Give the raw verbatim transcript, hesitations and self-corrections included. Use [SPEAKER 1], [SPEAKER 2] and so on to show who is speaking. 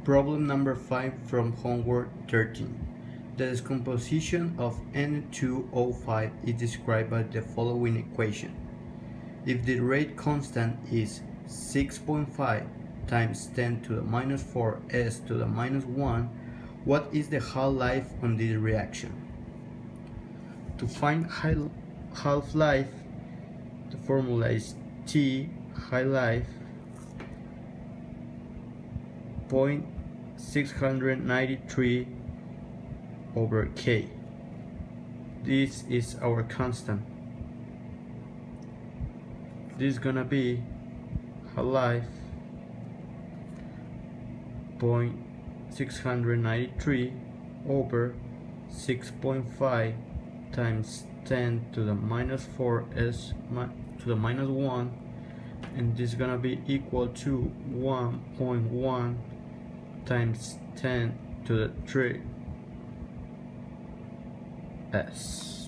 [SPEAKER 1] Problem number five from homework thirteen. The decomposition of N two O five is described by the following equation. If the rate constant is six point five times ten to the minus four s to the minus one, what is the half-life on this reaction? To find half-life, the formula is T half-life zero point six nine three over K. This is our constant. This is gonna be half-life zero point six nine three over six point five times ten to the minus four s to the minus one, and this is gonna be equal to one point one times ten to the three s.